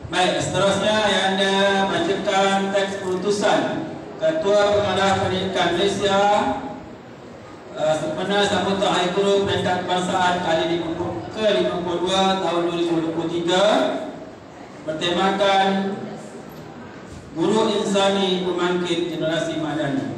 Baik, seterusnya yang anda bacakan teks keputusan Ketua Pengarah Pendidikan Malaysia sempena Sambutan Hari Guru Peringkat Kebangsaan kali ke-52 tahun 2023 bertemakan Guru Insani Pembangkit Generasi Madani.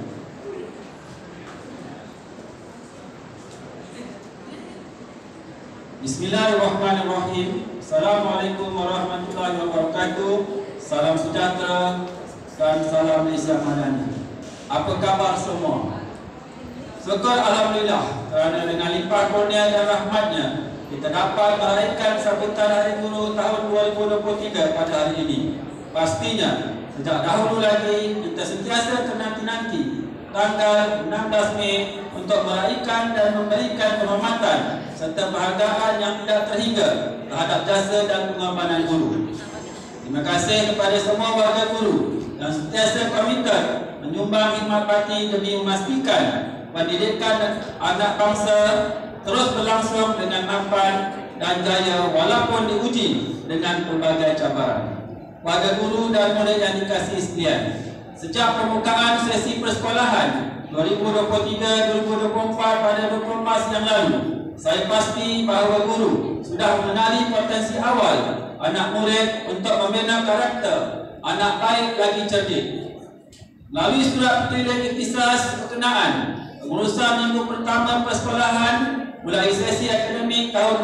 Bismillahirrahmanirrahim. Assalamualaikum warahmatullahi wabarakatuh. Salam sejahtera dan salam Malaysia Madani. Apa khabar semua? Syukur Alhamdulillah kerana dengan limpah kurnia dan rahmatnya kita dapat meraihkan sambutan Hari Guru tahun 2023 pada hari ini. Pastinya sejak dahulu lagi kita sentiasa menanti-nanti tanggal 16 Mei untuk meraihkan dan memberikan penghormatan serta penghargaan yang tidak terhingga terhadap jasa dan pengorbanan guru. Terima kasih kepada semua warga guru yang sentiasa komited menyumbang khidmat bakti demi memastikan pendidikan anak bangsa terus berlangsung dengan mapan dan jaya walaupun diuji dengan pelbagai cabaran. Warga guru dan murid yang dikasihi sekalian, sejak pembukaan sesi persekolahan 2023-2024 pada 20 Mac yang lalu, saya pasti bahawa guru sudah mengenali potensi awal anak murid untuk membina karakter anak baik lagi cerdik. Melalui surat petunjuk ikhtisas berkenaan pengurusan minggu pertama persekolahan mulai sesi akademik tahun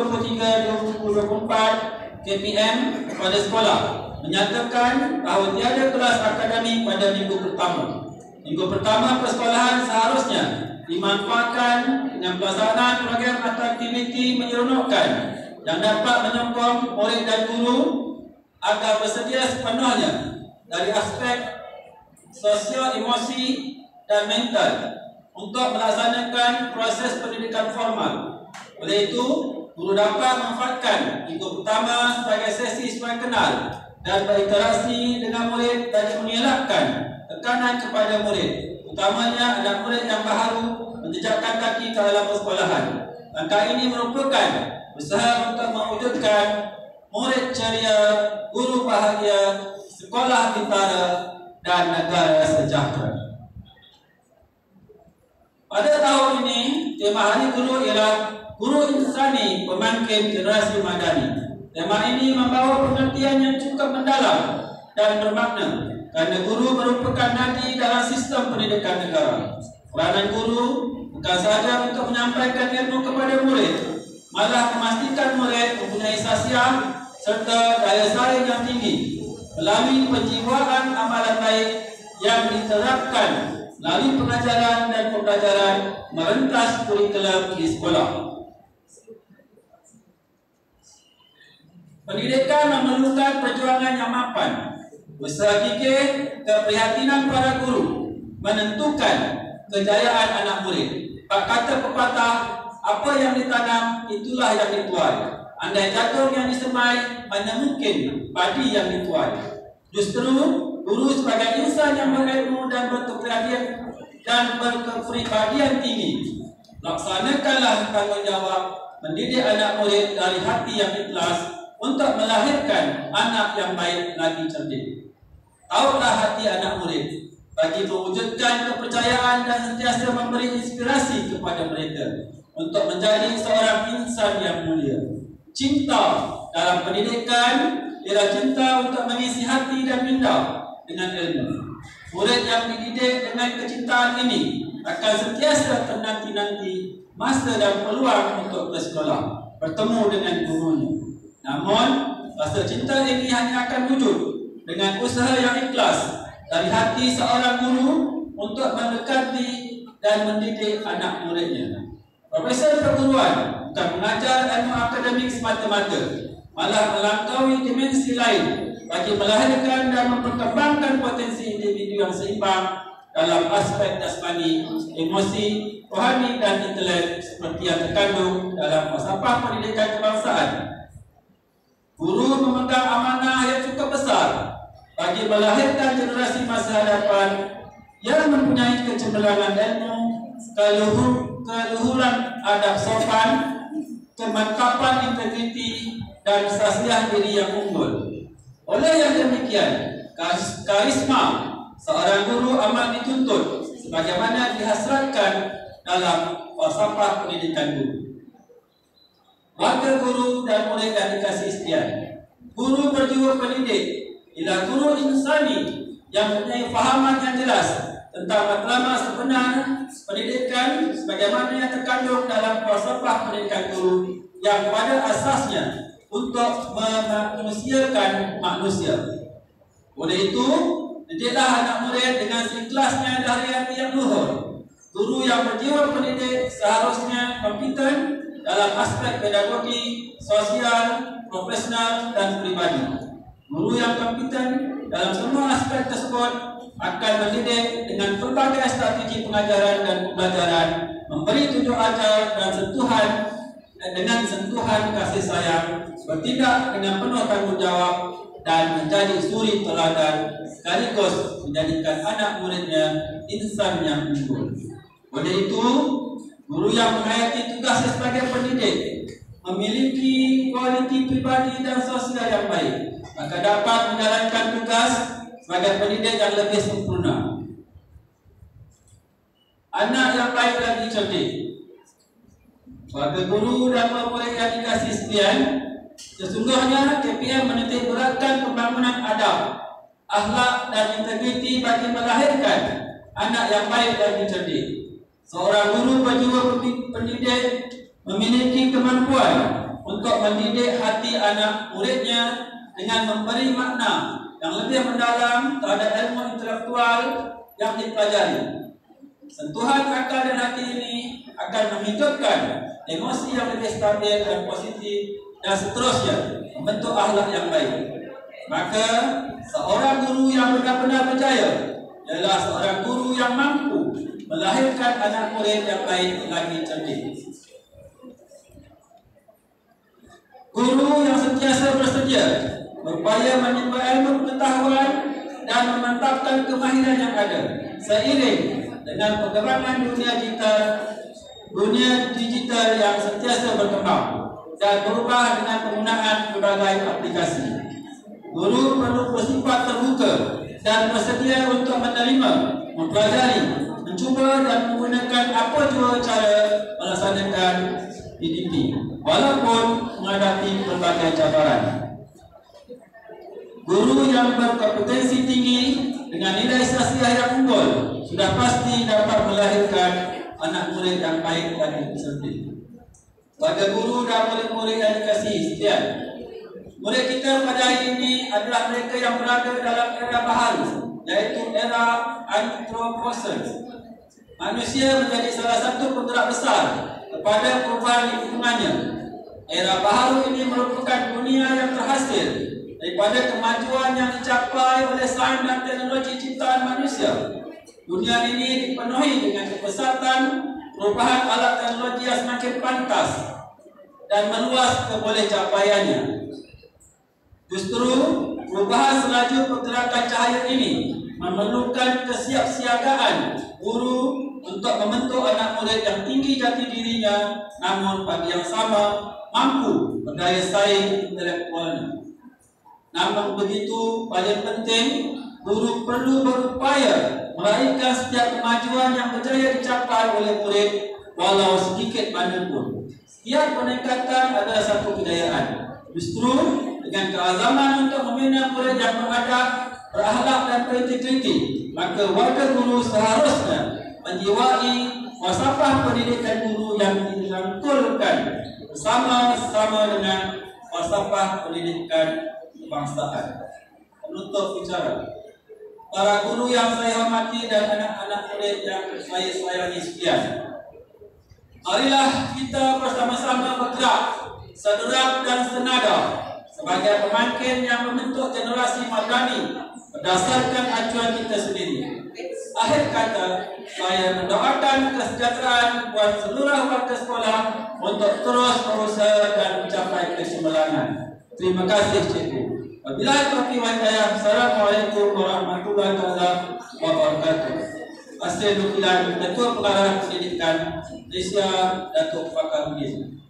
2023-2024 KPM kepada sekolah menyatakan bahawa tiada kelas akademik pada minggu pertama. Minggu pertama persekolahan seharusnya dimanfaatkan dengan pelaksanaan program atau aktiviti menyeronokkan yang dapat menyokong murid dan guru agar bersedia sepenuhnya dari aspek sosial, emosi dan mental untuk melaksanakan proses pendidikan formal. Oleh itu, guru dapat memanfaatkan minggu pertama sebagai sesi supaya kenal dan berinteraksi dengan murid dan mengelakkan tekanan kepada murid, utamanya anak murid yang baru menjejakkan kaki ke dalam persekolahan. Langkah ini merupakan usaha untuk mewujudkan murid ceria, guru bahagia, sekolah bintara dan negara sejahtera. Pada tahun ini, tema Hari Guru ialah Guru Insani Pembangkit Generasi Madani. Tema ini membawa pengertian yang cukup mendalam dan bermakna kerana guru merupakan nadi dalam sistem pendidikan negara. Peranan guru bukan sahaja untuk menyampaikan ilmu kepada murid, malah memastikan murid mempunyai sasiah serta daya saing yang tinggi melalui penjiwaan amalan baik yang diterapkan melalui pengajaran dan pembelajaran merentas kurikulum di sekolah. Pendidikan memerlukan perjuangan yang mapan, usaha gigih, keprihatinan para guru menentukan kejayaan anak murid. Pak kata pepatah, apa yang ditanam itulah yang dituai. Andai jagung yang disemai, mana mungkin padi yang dituai. Justru guru sebagai insan yang berilmu dan berkepribadian tinggi, laksanakanlah tanggungjawab mendidik anak murid dari hati yang ikhlas untuk melahirkan anak yang baik lagi cerdik. Taulah hati anak murid bagi mewujudkan kepercayaan dan sentiasa memberi inspirasi kepada mereka untuk menjadi seorang insan yang mulia. Cinta dalam pendidikan ialah cinta untuk mengisi hati dan minda dengan ilmu. Murid yang dididik dengan kecintaan ini akan sentiasa menanti-nanti masa dan peluang untuk bersekolah, bertemu dengan gurunya. Namun, rasa cinta ini hanya akan wujud dengan usaha yang ikhlas dari hati seorang guru untuk mendekati dan mendidik anak muridnya. Profesor perguruan bukan mengajar ilmu akademik semata-mata, malah melampaui dimensi lain bagi melahirkan dan memperkembangkan potensi individu yang seimbang dalam aspek jasmani, emosi, rohani dan intelek seperti yang terkandung dalam falsafah pendidikan kebangsaan. Guru memegang amanah yang cukup besar bagi melahirkan generasi masa hadapan yang mempunyai kecemerlangan ilmu, keluhuran adab sopan, kemantapan integriti dan sasiah diri yang unggul. Oleh yang demikian, karisma seorang guru amat dituntut sebagaimana dihasratkan dalam falsafah pendidikan guru. Maka guru dan murid yang dikasih sekalian, guru berjiwa pendidik ialah guru insani yang mempunyai fahaman yang jelas tentang matlamat sebenar pendidikan sebagaimana yang terkandung dalam falsafah pendidikan guru yang pada asasnya untuk memanusiakan manusia. Oleh itu, didiklah anak murid dengan seikhlasnya dari hati yang luhur. Guru yang berjiwa pendidik seharusnya kompeten dalam aspek pedagogi, sosial, profesional dan pribadi. Guru yang kompeten dalam semua aspek tersebut akan mendidik dengan berbagai strategi pengajaran dan pembelajaran, memberi tunjuk ajar dan sentuhan dengan sentuhan kasih sayang, bertindak dengan penuh tanggung jawab dan menjadi suri teladan sekaligus menjadikan anak muridnya insan yang unggul. Oleh itu, guru yang menghayati tugasnya sebagai pendidik memiliki kualiti pribadi dan sosial yang baik, maka dapat menjalankan tugas sebagai pendidik yang lebih sempurna. Anak yang baik dan cerdik. Bagi guru dan murid yang dikasih sekalian, sesungguhnya KPM menitik beratkan pembangunan adab, akhlak dan integriti bagi melahirkan anak yang baik dan cerdik. Seorang guru berjiwa pendidik memiliki kemampuan untuk mendidik hati anak muridnya dengan memberi makna yang lebih mendalam terhadap ilmu intelektual yang dipelajari. Sentuhan akal dan hati ini akan menghidupkan emosi yang lebih stabil dan positif dan seterusnya membentuk akhlak yang baik. Maka seorang guru yang benar-benar berjaya ialah seorang guru yang mampu melahirkan anak murid yang baik lagi cerdik. Guru yang sentiasa bersedia berupaya menimba ilmu pengetahuan dan memantapkan kemahiran yang ada seiring dengan perkembangan dunia digital yang sentiasa berkembang dan berubah dengan penggunaan berbagai aplikasi. Guru perlu bersifat terbuka dan bersedia untuk menerima, mempelajari, mencuba dan menggunakan apa jua cara melaksanakan PDP walaupun menghadapi berbagai cabaran. Guru yang berkompetensi tinggi dengan nilai sosial yang unggul sudah pasti dapat melahirkan anak murid yang baik dan cerdik. Bagi guru dan murid-murid yang dikasihi sekalian, murid kita pada hari ini adalah mereka yang berada dalam era baharu, yaitu era antroposen. Manusia menjadi salah satu penggerak besar kepada perubahan lingkungannya. Era baharu ini merupakan dunia yang terhasil daripada kemajuan yang dicapai oleh sains dan teknologi ciptaan manusia. Dunia ini dipenuhi dengan kepesatan perubahan alat teknologi yang semakin pantas dan meluas keboleh capaiannya. Justru perubahan selaju pergerakan cahaya ini memerlukan kesiapsiagaan guru untuk membentuk anak murid yang tinggi jati dirinya, namun pada yang sama mampu berdaya saing intelektualnya. Namun begitu, paling penting, guru perlu berupaya meraihkan setiap kemajuan yang berjaya dicapai oleh murid, walau sedikit mana pun. Setiap peningkatan adalah satu kejayaan. Justru dengan keazaman untuk membina murid yang beradab, berakhlak dan berintegriti, maka warga guru seharusnya menjiwai falsafah pendidikan guru yang dirangkulkan bersama-sama dengan falsafah pendidikan kebangsaan. Penutup bicara, para guru yang saya hormati dan anak-anak murid yang saya sayangi sekalian, marilah kita bersama-sama bergerak sederap dan senada sebagai pemangkin yang membentuk generasi madani berdasarkan acuan kita sendiri. Akhir kata, saya mendoakan kesejahteraan buat seluruh warga sekolah untuk terus berusaha dan mencapai kecemerlangan. Terima kasih, Cikgu. Wabillahi taufiq wal hidayah. Assalamualaikum warahmatullahi wabarakatuh. Asal Nukilan Ketua Pengarah Pendidikan Malaysia, Datuk Fakar Udin.